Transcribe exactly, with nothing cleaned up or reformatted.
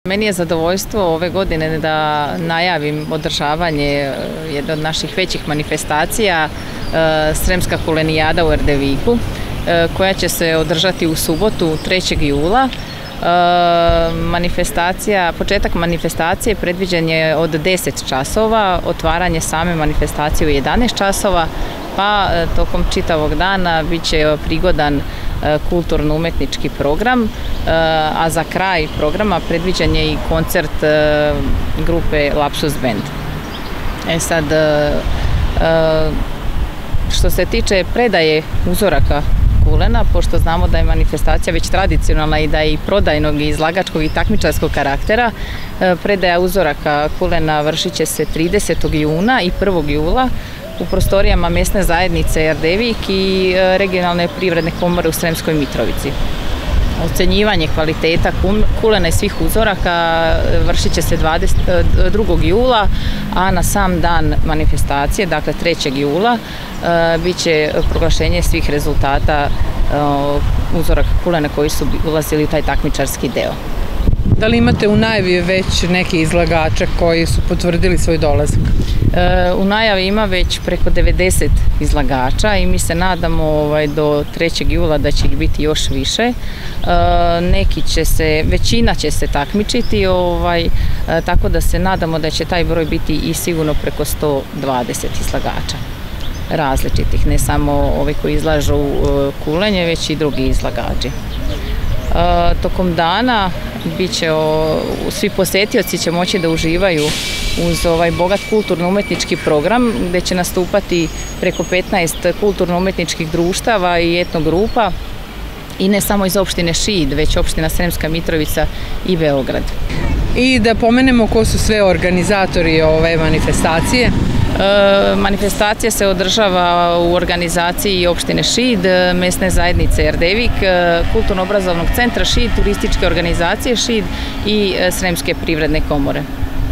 Meni je zadovoljstvo ove godine da najavim održavanje jedne od naših većih manifestacija, Sremska kulenijada u Erdeviku, koja će se održati u subotu trećeg jula. Manifestacija, početak manifestacije predviđen je od deset časova, otvaranje same manifestacije u jedanaest časova, pa tokom čitavog dana bit će prigodan kulturno-umetnički program, a za kraj programa predviđen je i koncert grupe Lapsus Band. E sad, što se tiče predaje uzoraka kulena, pošto znamo da je manifestacija već tradicionalna i da je i prodajnog i izlagačkog i takmičarskog karaktera, predaja uzoraka kulena vršit će se tridesetog juna i prvog jula u prostorijama mesne zajednice Erdevik i regionalne privredne komore u Sremskoj Mitrovici. Ocenjivanje kvaliteta kulena i svih uzoraka vršit će se dvadeset drugog jula, a na sam dan manifestacije, dakle trećeg jula, bit će proglašenje svih rezultata uzoraka kulena koji su ulazili u taj takmičarski deo. Da li imate u najavi već neki izlagača koji su potvrdili svoj dolazak? U najavi ima već preko devedeset izlagača i mi se nadamo do trećeg jula da će ih biti još više. Neki će se, većina će se takmičiti, tako da se nadamo da će taj broj biti i sigurno preko sto dvadeset izlagača različitih, ne samo ovi koji izlažu kulenje, već i drugi izlagači. Tokom dana biće, svi posetioci će moći da uživaju uz ovaj bogat kulturno-umetnički program gde će nastupati preko petnaest kulturno-umetničkih društava i etnogrupa i ne samo iz opštine Šid, već opština Sremska Mitrovica i Beograd. I da pomenemo ko su sve organizatori ove manifestacije. Manifestacija se održava u organizaciji opštine Šid, mesne zajednice Erdevik, Kulturno-obrazovnog centra Šid, turističke organizacije Šid i Sremske privredne komore.